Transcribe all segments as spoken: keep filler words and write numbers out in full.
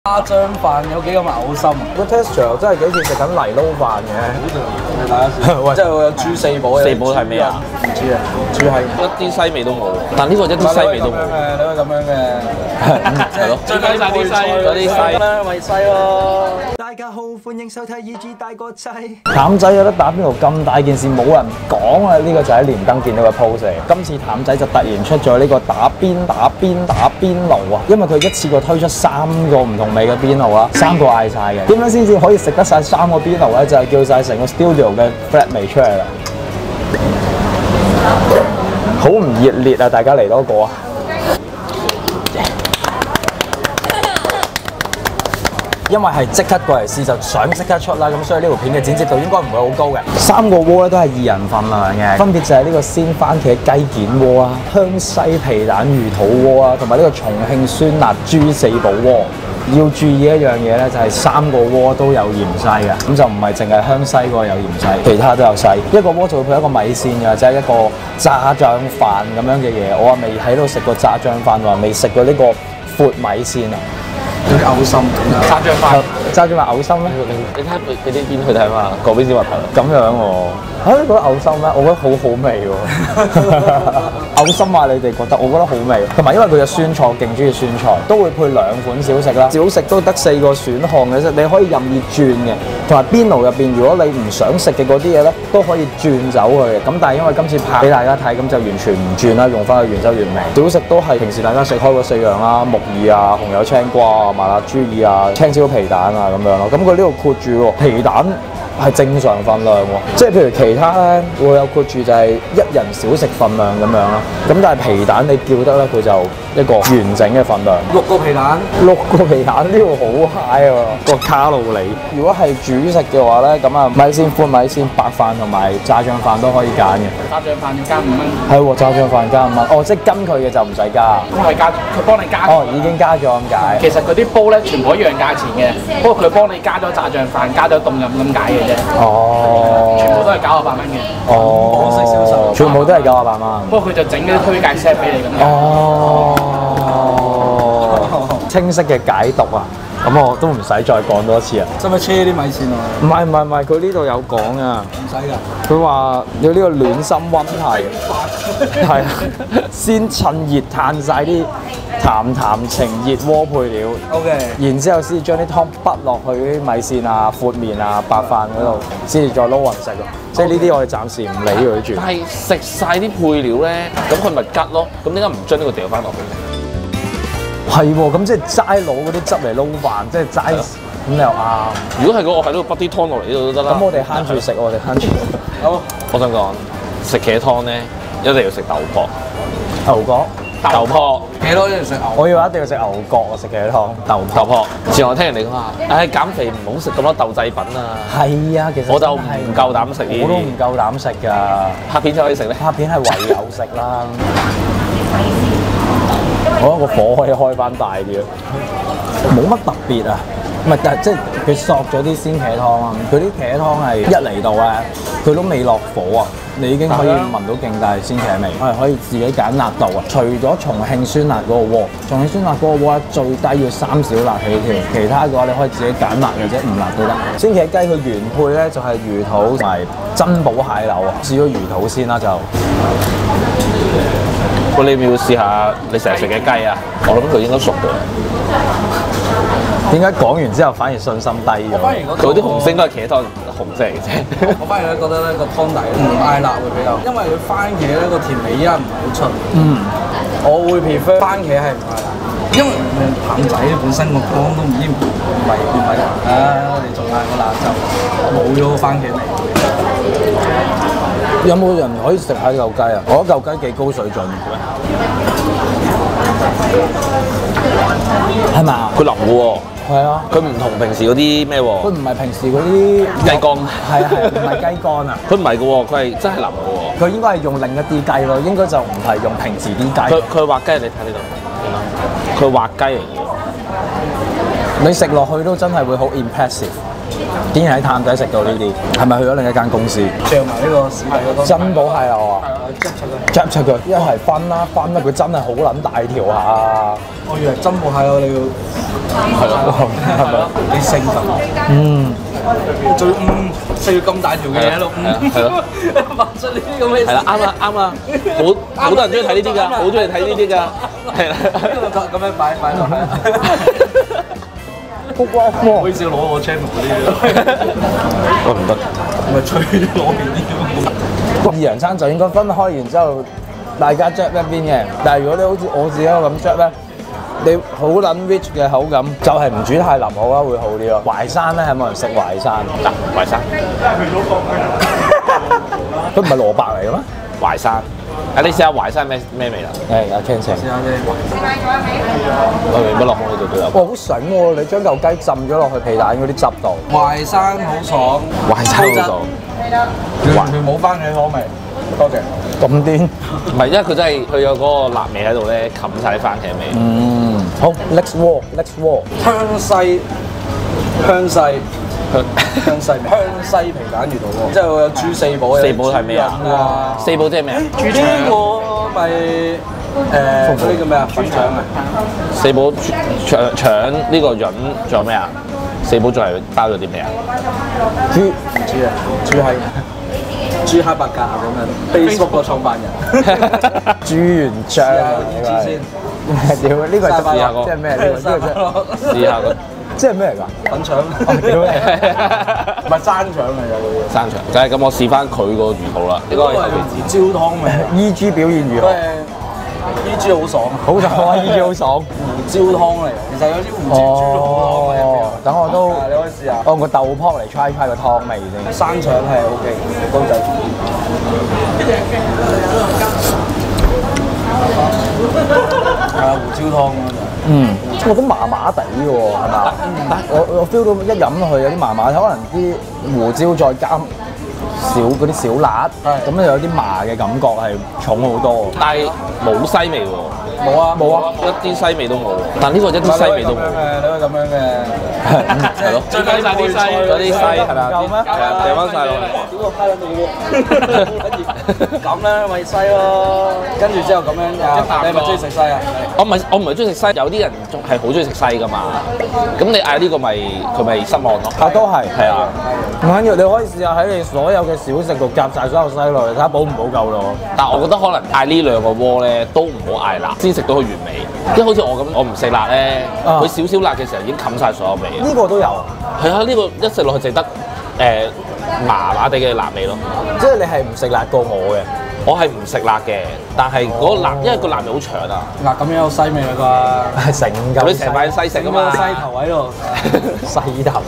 蝦漿飯有幾咁嘔心啊！ 個 texture 真係幾似食緊泥撈飯嘅。 大家試，即係會有豬四寶。 四寶係咩啊？ 唔知啊，豬係一啲西味都冇喎。但呢個一啲西味都冇。 你可以咁樣嘅， 係咯。 最緊晒啲西， 嗰啲西啦，為西咯。 大家好，歡迎收睇《二 G 大個仔》。 譚仔有得打邊爐咁大件事冇人講啊！呢個就喺連登見到嘅 post 嚟。今次譚仔就突然出咗呢個打邊打邊打邊爐啊！因為佢一次過推出三個唔同味嘅邊爐啦，三個嗌晒嘅。點樣先至可以食得晒三個邊爐咧？就係叫晒成個 studio 嘅 flat 味出嚟啦。好唔熱烈啊！大家嚟多個啊！因為係即刻過嚟試，就想即刻出啦，咁所以呢條片嘅剪接度應該唔會好高嘅。三個鍋咧都係二人份量嘅，分別就係呢個鮮番茄雞件鍋啊、香西皮蛋魚肚鍋啊，同埋呢個重慶酸辣豬四寶鍋。要注意一樣嘢咧，就係三個鍋都有芫荽嘅，咁就唔係淨係香西嗰個有芫荽，其他都有西。一個鍋就會配一個米線嘅，即係一個炸醬飯咁樣嘅嘢。我話未喺度食過炸醬飯，話未食過呢個闊米線啊。 有啲嘔心，炸醬飯， 炸醬飯嘔心咩？ 你睇下俾俾啲邊去睇嘛，嗰邊先話頭。 咁樣喎，嚇你覺得嘔心咩？我覺得好好味喎。嘔心話你哋覺得，我覺得好味。同埋因為佢嘅酸菜，勁中意酸菜，都會配兩款小食啦。小食都得四個選項嘅啫，你可以任意轉嘅。同埋邊爐入邊，如果你唔想食嘅嗰啲嘢咧，都可以轉走佢嘅。咁但係因為今次拍俾大家睇，咁就完全唔轉啦，用翻佢原汁原味。小食都係平時大家食開嗰四樣啦，木耳啊、紅油青瓜啊、麻辣豬耳啊、青椒皮蛋啊咁樣咯。咁佢呢度括住喎，皮蛋係正常份量喎，即係譬如其他咧會有括住就係一人小食份量咁樣啦。咁但係皮蛋你叫得咧，佢就一個完整嘅份量。 六個皮蛋， 六個皮蛋呢個好 high 喎，個卡路里。如果係主食嘅話咧，咁啊米線、寬米線、白飯同埋炸醬飯都可以揀嘅。 炸醬飯要加五蚊。 係喎，炸醬飯加五蚊。哦，即係跟佢嘅就唔使加。 幫你加，佢幫你加。 哦，已經加咗咁解。 其實佢啲煲咧全部一樣價錢嘅，不過佢幫你加咗炸醬飯、加咗凍飲咁解嘅啫。 哦。 全部都係九十八蚊嘅。 哦。 方式銷售。 全部都係九十八蚊。 不過佢就整啲推介 set 俾你咁樣。 哦。清晰嘅解讀啊！咁我都唔使再講多次啊！ 使唔使車啲米線啊？ 唔係唔係唔係，佢呢度有講啊！ 唔使㗎。 佢話有呢個暖心溫提，係先趁熱嘆晒啲淡淡情熱鍋配料 ，OK， 然之後先至將啲湯筆落去啲米線啊、闊麵啊、白飯嗰度，先至再撈勻食咯。即係呢啲我哋暫時唔理佢住。 但係食晒啲配料咧，咁佢咪吉咯？咁點解唔將呢個掉翻落去咧？ 係喎，咁即係齋攞嗰啲汁嚟撈飯，即係齋咁你又啱。 如果係嗰，我喺度筆啲湯落嚟呢度都得啦。 咁我哋慳住食，我哋慳住。 好，我想講食茄湯咧，一定要食豆角。 牛角、 豆泡， 幾多一定食牛？ 我要一定要食牛角啊！食茄湯、豆豆泡。前我聽人哋講話，唉減肥唔好食咁多豆製品啊。 係啊，其實我就唔夠膽食呢啲。 我都唔夠膽食㗎。 拍片就可以食咧。 拍片係唯有食啦。我覺得個火可以開翻大啲咯，冇乜特別啊，唔係但係即係佢索咗啲鮮茄湯啊，佢啲茄湯係一嚟到咧，佢都未落火啊，你已經可以聞到勁大鮮茄味，係可以自己揀辣度啊。除咗重慶酸辣嗰個鍋，重慶酸辣嗰個鍋最低要三小辣起跳，其他嘅話你可以自己揀辣嘅啫，唔辣都得。鮮茄雞佢原配咧就係魚肚同埋珍寶蟹柳啊，試咗魚肚先啦就。 喂，你要唔要試下你成日食嘅雞啊？我諗佢應該熟嘅。 點解講完之後反而信心低咗？ 佢啲紅星都係茄湯紅色嚟嘅啫。 我反而咧覺得咧個湯底唔嗌辣會比較，因為佢番茄咧個甜味依家唔係好出。 嗯， 我會 prefer 番茄係唔嗌辣，因為譚仔本身個湯都唔知唔係唔係辣啊！我哋仲嗌個辣就冇咗個番茄味。 有冇人可以食下嚿雞啊？我覺得嚿雞幾高水準嘅，係咪啊？ 佢腍嘅喎。 係啊， 佢唔同平時嗰啲咩喎？ 佢唔係平時嗰啲雞肝。 係啊係啊，唔係雞肝啊。 佢唔係嘅喎，佢係真係腍嘅喎。 佢應該係用另一啲雞咯，應該就唔係用平時啲雞。 佢佢滑雞，你睇呢度，佢滑雞嚟嘅。 你食落去都真係會好 impressive。竟然喺譚仔食到呢啲，係咪去咗另一間公司？ 著埋呢個市底嗰個珍寶蟹柳啊！ ，jab 出佢，一係分啦，分啦，佢真係好撚大條下。 我以為針冇蟹喎，你要係咯，係咪？ 你性格， 嗯， 最嗯食要咁大條嘅嘢喺度，嗯， 係咯， 發出呢啲咁嘅， 係啦，啱啦，啱啦，好好多人中意睇呢啲㗎，好中意睇呢啲㗎，係啦， 咁樣擺擺落去。唔好意思，攞我 channel 嗰啲， 我唔得， 咪吹咗攞邊啲。 二人餐就應該分開，然之後大家 jab 一邊嘅。但係如果你好似我自己咁 jab 咧，你好撚 rich 嘅口感，就係唔煮太腍好啦，會好啲咯。淮山咧，係冇人食淮山？ 嗱，淮山， 佢唔係蘿蔔嚟嘅咩？ 淮山，啊你試下淮山咩咩味啦？ 誒，阿 Ken 請。 試下啫。 我原本落空呢度都有。 哇，好醒喎！你將嚿雞浸咗落去皮蛋嗰啲汁度。 淮山好爽， 淮山好爽， 完全冇番茄湯味。多謝。 咁癲？ 唔係因為佢真係佢有嗰個辣味喺度咧，冚晒啲番茄味。 嗯，好 ，next wall，next wall。 香西香西香西香西皮蛋魚肚鍋，即係會有豬四寶嘅。 四寶係咩啊豬潤啊？ 四寶即係咩啊？ 豬腸呢個咪誒嗰啲叫咩啊？粉腸啊！ 四寶腸腸呢個潤仲有咩啊？四寶仲係包咗啲咩啊？ 豬豬啊！豬係豬黑白格啊咁樣 ，Facebook 個創辦人。 豬原醬啊！ 試下先。 屌，呢個係試下個即係咩？呢個呢個即係試下個即係咩嚟㗎？ 粉腸。 屌你！ 唔係生腸嚟㗎佢。 生腸，就係咁，我試翻佢個魚肚啦。呢個係後備胡椒湯味。 E G 表現如何？ E G 好爽啊！ 好爽啊！E G 好爽。 胡椒湯嚟，其實有啲胡椒豬肉湯喺入邊。 等我都你可以試下。 按個豆泡嚟 try try 個湯味先。 生腸係 O K，高仔。係啊，胡椒湯啊就。 嗯，我覺得麻麻地喎，係嘛？我我 feel 到一飲落去有啲麻麻，可能啲胡椒再加少嗰啲小辣，咁咧有啲麻嘅感覺係重好多。 但係冇西味喎。 冇啊冇啊， 一啲西味都冇。但呢個一啲西味都冇。 你可以咁樣嘅， 係咯， 追翻晒啲西， 嗰啲西係咪啊？ 夠咩係啊，掉翻晒落去。 屌個批撚到喎！咁咧咪西咯，跟住之後咁樣啊，你係咪中意食西啊？ 我唔係我唔係中意食西，有啲人仲係好中意食西噶嘛。咁你嗌呢個咪佢咪失望咯？ 啊，都係， 係啊。 唔緊要，你可以試下喺你所有嘅小食度夾晒所有西落去，睇下補唔補夠咯。 但係我覺得可能嗌呢兩個鍋咧都唔好嗌辣，先食到佢原味。因為好似我咁，我唔食辣咧，佢少少辣嘅時候已經冚晒所有味。 呢個都有， 係啊，呢個一食落去淨得誒麻麻地嘅辣味咯。 即係你係唔食辣過我嘅。 我係唔食辣嘅，但係嗰個辣，因為個辣味好長啊。 嗱咁樣有西味啦啩？ 成嚿你成塊西食啊嘛， 西頭喺度。 西頭。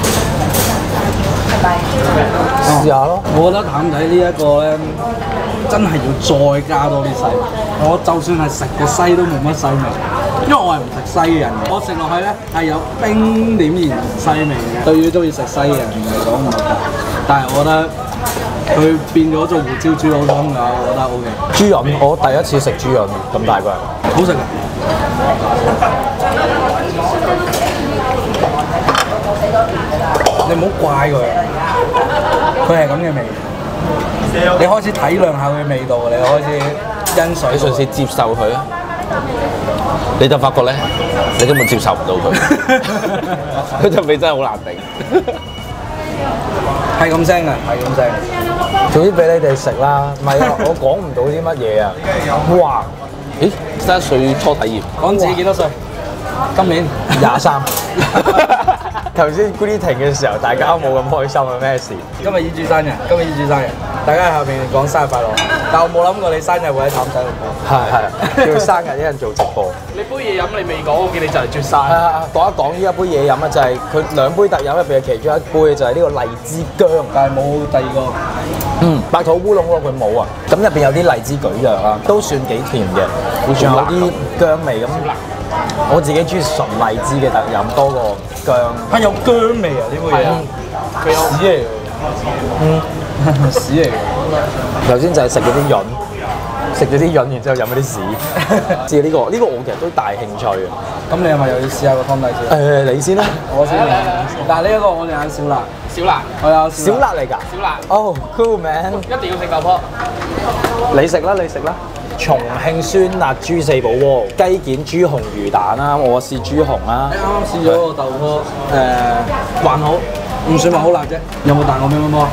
試下咯。 我覺得淡仔呢一個咧，真係要再加多啲西。我就算係食個西都冇乜西味，因為我係唔食西嘅人嘅。我食落去咧係有冰點然西味嘅。對於中意食西嘅人嚟講唔係，但係我覺得佢變咗做胡椒豬腦湯嘅，我覺得 O K。 豬潤，我第一次食豬潤，咁大個人。 好食㗎。你唔好怪佢，佢係咁嘅味。你開始體諒下佢嘅味道，你開始欣賞。 你嘗試接受佢啊！你就發覺咧，你根本接受唔到佢，佢陣味真係好難頂。 係咁聲㗎，係咁聲。 總之俾你哋食啦，唔係啊，我講唔到啲乜嘢啊！哇， 咦，三十歲初體驗， 講自己幾多歲？今年廿三。頭先 greeting 嘅時候，大家都冇咁開心啊！咩事？ 今日依主生日，今日依主生日，大家喺後面講生日快樂。但我冇諗過你生日會喺淡仔度過。 係係，叫生日一人做直播。 你杯嘢飲你未講，我見你就嚟啜晒。 係啊，講一講呢一杯嘢飲啊，就係佢兩杯特飲入邊嘅其中一杯，就係呢個荔枝薑， 但係冇第二個。 嗯，白土烏龍嗰個佢冇啊。咁入邊有啲荔枝蒟蒻啊，都算幾甜嘅，仲有啲薑味咁。我自己中意純荔枝嘅特飲多過薑。 係有薑味啊！呢杯嘢，佢有屎嚟嘅， 嗯， 屎嚟嘅。 頭先就係食嗰啲潤， 食咗啲潤，然之後飲咗啲屎。知呢個呢個我其實都大興趣嘅。 咁你係咪又要試下個湯底先？ 誒，你先啦。 我先。但係呢一個我哋揀小辣， 小辣， 我有小辣嚟㗎。 小辣， 哦，cool man。 一定要食豆泡。 你食啦，你食啦。重慶酸辣豬四寶鍋，雞件、豬紅魚蛋啦，我試豬紅啦。 你啱啱試咗個豆泡，誒還好，唔算話好辣啫。有冇彈過乒乓波？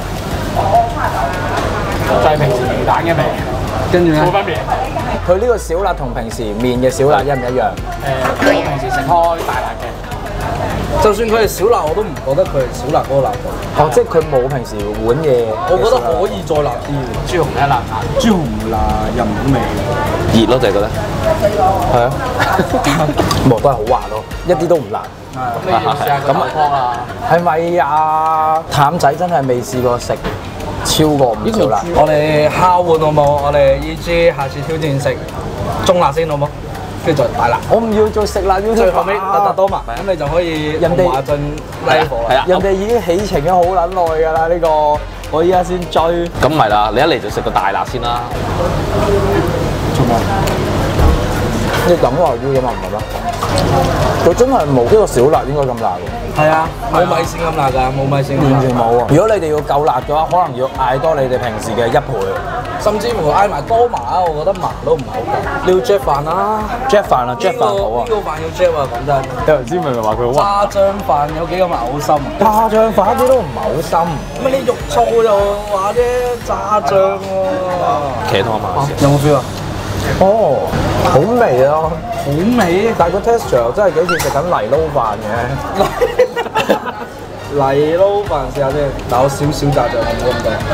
就係平時魚蛋嘅味， 跟住咧， 冇分別。 佢呢個小辣同平時麵嘅小辣一唔一樣？ 誒，我平時食開大辣嘅。 就算佢係小辣，我都唔覺得佢係小辣嗰個辣度。 哦，即係佢冇平時碗嘢。 我覺得可以再辣啲。 豬紅一辣辣， 豬紅唔辣又唔好味。 熱咯就係覺得。 係啊，冇都係好滑咯，一啲都唔辣。 咁你要試下個豆泡啦。 係咪啊？淡仔真係未試過食超過五小辣。 我哋敲碗好冇？我哋 E G 下次挑戰食中辣先好冇？跟住再大辣。 我唔要再食辣，要最後尾特特多麻，咁你就可以人哋同馬進 level 啦。 係啊， 人哋已經起程咗好撚耐㗎啦，呢個我依家先追。 咁唔係啦，你一嚟就食個大辣先啦。 做咩？你咁話要咁啊唔係咩？佢真係冇呢個小辣應該咁辣喎。 係啊，冇米線咁辣㗎，冇米線咁辣。 完全冇啊！如果你哋要夠辣嘅話，可能要嗌多你哋平時嘅一倍。 甚至乎嗌埋多麻啊，我覺得麻都唔好㗎。你要 Jack 飯啦 Jack 飯啊，Jack 飯好啊呢！個飯要 Jack 啊，講真。 有人知明明話佢好滑。 炸醬飯有幾咁嘔心啊？ 炸醬飯啲都唔係好深。 乜你肉燥就話啫，炸醬喎。 茄湯啊嘛， 有冇 feel 啊？ 哦，好味啊！ 好味， 但係個 texture 真係幾似食緊泥撈飯嘅。 泥撈飯試下先，但我少少炸醬冇咁多。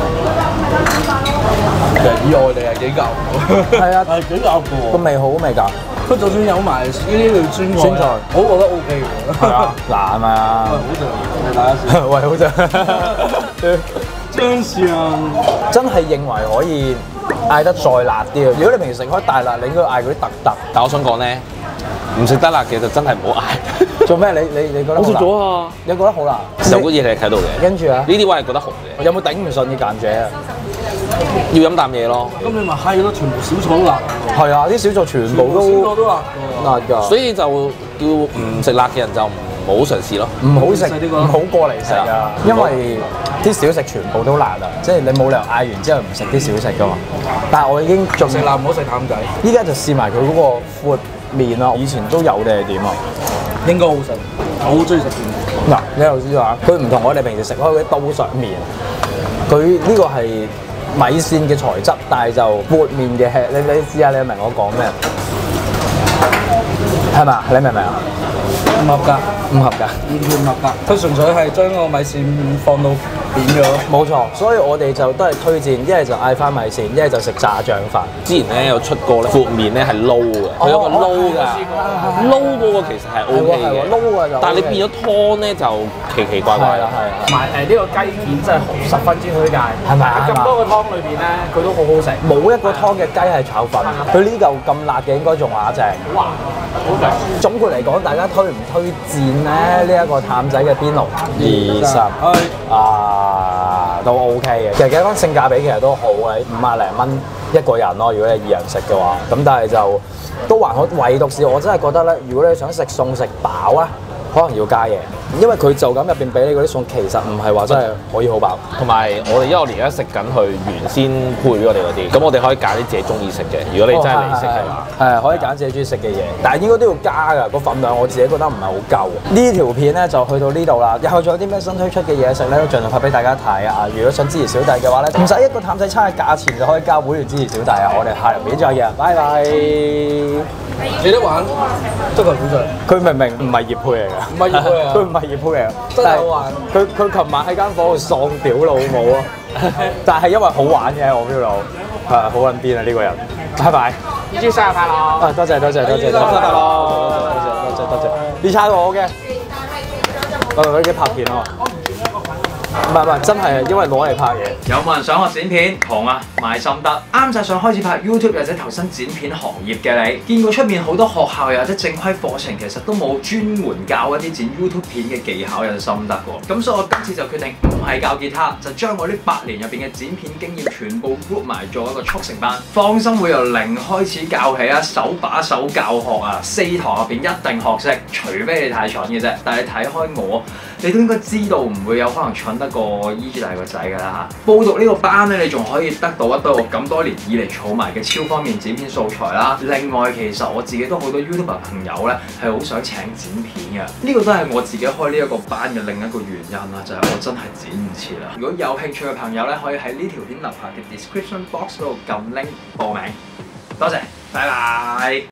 其實以外地係幾舊。 係啊係幾舊嘅個味好味㗎。 佢就算有埋呢啲類酸菜， 酸菜我都覺得 O K 嘅。 係啊，嗱係咪啊？ 好食，你大家試。 喂，好食。 張相真係認為可以嗌得再辣啲啊！如果你平時食開大辣，你應該嗌嗰啲特特。 但我想講咧，唔食得辣嘅就真係唔好嗌。 做咩？你你你覺得好辣？ 啊！ 你覺得好辣？ 有嗰嘢你係睇到嘅。 跟住啊， 呢啲位係覺得紅嘅， 有冇頂唔順啲間者啊？ 要飲啖嘢咯。 咁你咪係咯，全部小菜都辣。 係啊，啲小菜全部小菜都都辣㗎。 辣㗎， 所以就叫唔食辣嘅人就唔好嘗試咯。 唔好食， 呢個唔好過嚟食係啊！因為啲小食全部都辣啊，即係你冇理由嗌完之後唔食啲小食㗎嘛。但係我已經仲食辣唔好食淡仔， 依家就試埋佢嗰個闊麵啊！以前都有定係點啊？ 應該好食。我好中意食麵。 嗱，你又知道佢唔同我哋平時食開嗰啲刀削麵，佢呢個係米線嘅材質，但係就闊麵嘅吃。你你試下，你明我講咩？係咪？你明唔明啊？ 唔合格， 唔合格。 完全唔合格。佢純粹係將個米線放到扁咗。 冇錯，所以我哋就都係推薦，一係就嗌翻米線，一係就食炸醬飯。 之前咧有出過咧闊麵咧係撈嘅，佢有個撈㗎，撈嗰個其實係 O K 係喎嘅， 撈啊就 OK 但係你變咗湯咧就奇奇怪怪啦。 係啦係啦。 同埋誒呢個雞件真係十分之推介， 係咪啊咁多個湯裏邊咧，佢都好好食。 冇一個湯嘅雞係炒粉，佢呢嚿咁辣嘅應該仲話正。 哇，好味！ 總括嚟講，大家推唔推薦咧？呢一個淡仔嘅邊爐二十啊都 OK 嘅。其實計翻性價比其實都好嘅，五啊零蚊一個人咯。如果你二人食嘅話，咁但係就都還好。唯獨是我真係覺得咧，如果你想食餸食飽啊，可能要加嘢，因為佢就咁入邊俾你嗰啲餸，其實唔係話真係可以好飽。 同埋我哋因為我哋而家食緊佢原先配俾我哋嗰啲，咁我哋可以揀啲自己中意食嘅。如果你真係嚟食嘅話， 係可以揀自己中意食嘅嘢，但係應該都要加㗎，個份量我自己覺得唔係好夠。呢條片咧就去到呢度啦，日後仲有啲咩新推出嘅嘢食咧，都盡量拍俾大家睇啊！如果想支持小弟嘅話咧，唔使一個淡仔餐嘅價錢就可以交會員支持小弟啊！我哋下條片再見，拜拜。 記得玩足球小將， 佢明明唔係葉配嚟㗎， 唔係葉配啊佢唔係葉配嚟㗎， 真係好玩佢佢琴晚喺間房度喪屌老母啊！但係因為好玩嘅，我 feel 到係好撚癲啊呢個人。拜拜。 呢支生日快樂！ 啊，多謝多謝多謝多謝多謝多謝多謝多謝，呢餐我嘅，我同佢拍片啊。 唔係唔係，真係因為攞嚟拍嘢。 有冇人想學剪片？窮啊，買心得。啱晒想開始拍 YouTube 或者投身剪片行業嘅你，見過出面好多學校又或者正規課程，其實都冇專門教一啲剪 YouTube 片嘅技巧有心得喎。咁所以我今次就決定唔係教吉他，就將我呢八年入邊嘅剪片經驗全部 group 埋做一個速成班。放心會由零開始教起啊，手把手教學啊，四堂入邊一定學識，除非你太蠢嘅啫。但係你睇開我，你都應該知道唔會有可能蠢得過 E G 大個仔㗎啦嚇。報讀呢個班咧，你仲可以得到一堆我咁多年以嚟儲埋嘅超方便剪片素材啦。另外，其實我自己都好多 YouTuber 朋友咧係好想請剪片嘅，呢個都係我自己開呢一個班嘅另一個原因啦，就係我真係剪唔切啦。如果有興趣嘅朋友咧，可以喺呢條片樓下嘅 description box 嗰度撳 link 報名。多謝，拜拜。